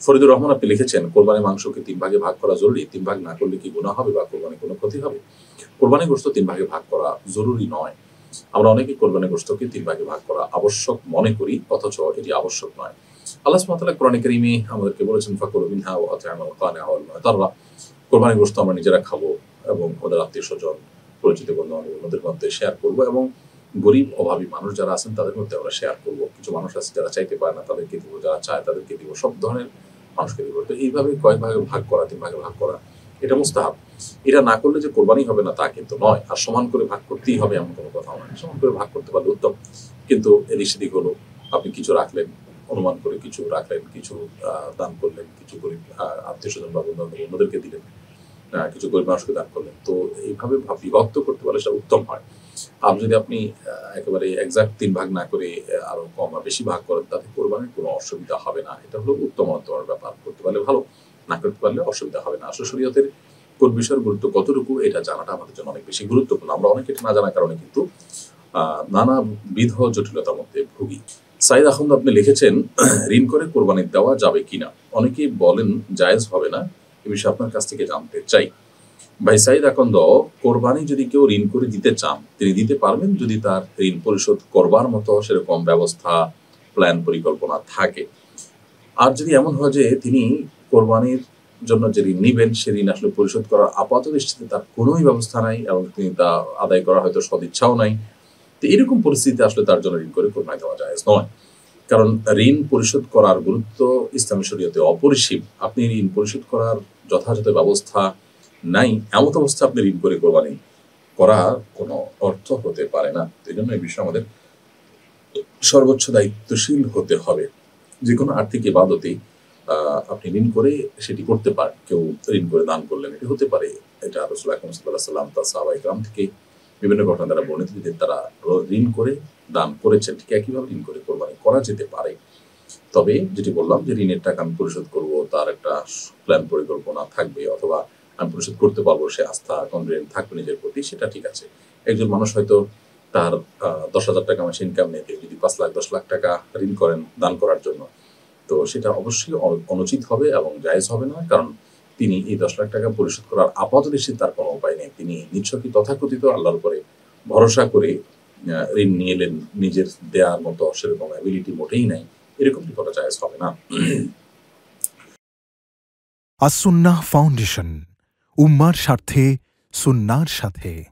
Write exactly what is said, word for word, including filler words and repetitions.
ফরিদুর রহমান আপনি লিখেছেন, কোরবানির মাংসকে তিন ভাগে ভাগ করা জরুরি। তিন ভাগ না করলে কি গুনাহ হবে বা কোরবানির কোনো ক্ষতি হবে? কোরবানির গোশত তিন ভাগে ভাগ করা জরুরি নয়। আমরা অনেকেই কোরবানির গোশতকে তিন ভাগে ভাগ করা আবশ্যক মনে করি, অথচ এটি আবশ্যক নয়। আল্লাহ সুবহানাহু ওয়া তাআলা কোরআনে কারীমে আমাদেরকে বলেছেন, ফাকুলু মিনহা ওয়া আত'ইমুল কানি'a ওয়াল মু'তাররা। কোরবানির গোশত আমরা নিজেরা খাবো এবং ওদের আত্মীয়স্বজন, পরিচিত বন্ধু-বান্ধবদের মধ্যে শেয়ার করব এবং গরিব অভাবী মানুষ যারা আছেন তাদের মধ্যে আমরা শেয়ার করব। কিছু মানুষ আছে যারা চাইতে পারে না, তাদেরকে দিব, যারা চায় তাদেরকে দিব, সব ধরনের মানুষকে দিব। তো এইভাবে কয়েক ভাগে ভাগ করা, তিন ভাগে ভাগ করা এটা মুস্তাহাব। এটা না করলে যে কোরবানি হবে না তা কিন্তু নয়। আর সমান করে ভাগ করতেই হবে এমন কোনো কথা নয়। সমান করে ভাগ করতে পারলে উত্তম। কিন্তু এদিক সেদিক হলো, আপনি কিছু রাখলেন, অনুমান করে কিছু রাখলেন, কিছু আ দান করলেন, কিছু গরিব আ আত্মীয়স্বজন বা বন্ধু-বান্ধব অন্যদেরকে দিলেন, আ কিছু গরিব মানুষকে দান করলেন। তো এইভাবে ভা বিভক্ত করতে পারলে সেটা উত্তম হয়। আর যদি আপনি আ একেবারে এক্সাক্ট তিন ভাগ না করে আ আরো কম বা বেশি ভাগ করেন, তাতে কোরবানির কোনো অসুবিধা হবে না। এটা হলো উত্তমতর ব্যাপার। করতে পারলে ভালো, না করতে পারলে অসুবিধা হবে না। আসলে শরীয়তের কোন বিষয়ের গুরুত্ব কতটুকু এটা জানাটা আমাদের জন্য অনেক বেশি গুরুত্বপূর্ণ। আমরা অনেকে এটা না জানার কারণে কিন্তু আ নানাবিধ জটিলতার মধ্যে ভুগি। সাইদ আহমদ আপনি লিখেছেন, ঋণ করে কোরবানি দেওয়া যাবে কিনা? অনেকেই বলেন জায়েজ হবে না। এ বিষয়ে আপনার কাছ থেকে জানতে চাই। ভাই সাইদ আকন্দ, কোরবানি যদি কেউ ঋণ করে দিতে চান, তিনি দিতে পারবেন যদি তার ঋণ পরিশোধ করবার মতো সেরকম ব্যবস্থা, প্ল্যান, পরিকল্পনা থাকে। আর যদি এমন হয় যে তিনি কোরবানির জন্য যে ঋণ নিবেন, সে ঋণ আসলে পরিশোধ করার আপাতদৃষ্টিতে তার কোনোই ব্যবস্থা নাই এবং তিনি তা আদায় করার হয়তো সদিচ্ছাও নাই। তো এরকম পরিস্থিতিতে আসলে তার জন্য ঋণ করে কোরবানি দেওয়া জায়েজ নয়। কারণ ঋণ পরিশোধ করার গুরুত্ব ইসলামী শরীয়তে অপরিসীম। আপনি ঋণ পরিশোধ করার যথাযথ ব্যবস্থা নাই, এমত অবস্থায় আপনি ঋণ করে কোরবানি করা কোনো অর্থ হতে পারে না। এজন্য এই বিষয়ে আমাদের সর্বোচ্চ দায়িত্বশীল হতে হবে। যেকোনো আর্থিক ইবাদতেই আ আপনি ঋণ করে সেটি করতে পারেন। কেউ ঋণ করে দান করলেন, এটি হতে পারে। এটা রাসূল আকরাম সাল্লাল্লাহু আলাইহি ওয়াসাল্লাম তার সাহাবায়ে-কেরাম থেকে বিভিন্ন ঘটনা দ্বারা বর্ণিত যে তারা ঋণ করে দান করেছেন। ঠিক একইভাবে ঋণ করে কোরবানি করা যেতে পারে। তবে যেটি বললাম যে ঋণের টাকা আমি পরিশোধ করব, তার একটা প্ল্যান পরিকল্পনা থাকবে, অথবা আমি পরিশোধ করতে পারবো, সে আস্থা কনফিডেন্ট থাকবে নিজের প্রতি, সেটা ঠিক আছে। একজন মানুষ হয়তো তার আ দশ হাজার টাকা মাসে ইনকাম নেই, যদি পাঁচ লাখ দশ লাখ টাকা ঋণ করেন দান করার জন্য, তো সেটা অবশ্যই অ অনুচিত হবে এবং জায়েজ হবে না। কারণ তিনি এই দশ লাখ টাকা পরিশোধ করার আপাতদৃষ্টিতে তার কোনো উপায় নেই। তিনি নিছকই তথাকথিত আল্লাহর উপরে ভরসা করে আ ঋণ নিয়ে এলেন, নিজের দেয়ার মতো সেরকম অ্যাবিলিটি মোটেই নাই। এরকমটি করা জায়েজ হবে না। আস-সুন্নাহ ফাউন্ডেশন, উম্মার স্বার্থে সুন্নাহর সাথে।